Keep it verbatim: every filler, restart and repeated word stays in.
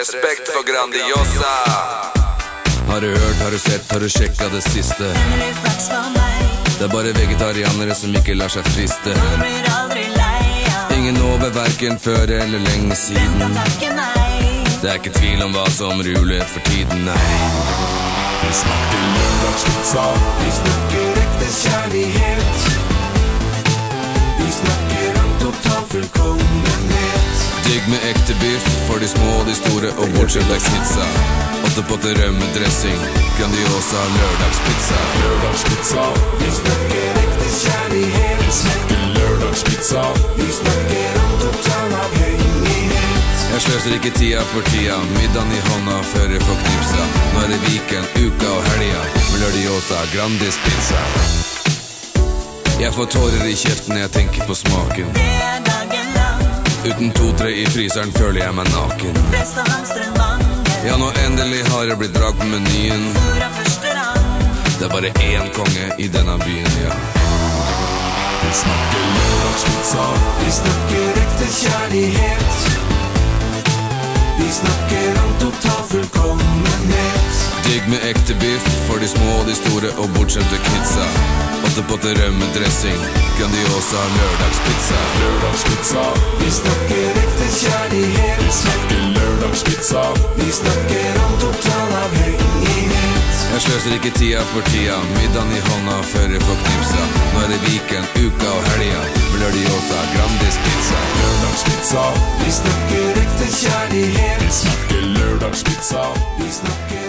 Respekt for Grandiosa. Har du hørt, har du sett, har du sjekket det siste? Det er bare vegetarianere som ikke lar seg friste. Ingen over hverken før eller lenge siden. Det er ikke tvil om hva som ruler for tiden, nei. Vi snakker lørdagspizza, vi snakker ekte kjærlighet. Vi snakker om total fullkommenhet. Digg med ekte biff for de små og de store og bordkjøttdeigspizza. Åtte potter rømmedressing, Grandiosa lørdagspizza. Lørdagspizza, vi snakker ekte kjærlighet. Vi snakker lørdagspizza, vi snakker om total avhengighet. Jeg sløser ikke tida for tida, middagen i hånda før jeg får knipsa. Nå er det weekend, uka og helga, med Lørdagspizza, Grandis pizza. Jeg får tårer i kjeften når jeg tenker på smaken. Uten to-tre i fryseren føler jeg meg naken. Ja, nå endelig har jeg blitt drag på menyen. Det er bare én konge i denne byen, ja. Vi snakker lørdagspizza, vi snakker ekte kjærlighet. Vi snakker om total fullkommenhet. Digg med ekte biff for de små og de store og bortskjemte kidsa. Åtte potter rømmedressing, Grandiosa lørdagspizza. Lørdagspizza, vi snakker ekte kjærlighet. Vi snakker lørdagspizza, vi snakker om total avhengighet. Jeg sløser ikke tida for tida, middagen i hånda før jeg får knipsa. Nå er det weekend, uka og helga, med Lørdagspizza, Grandis pizza. Lørdagspizza, vi snakker ekte kjærlighet. Vi snakker lørdagspizza, vi snakker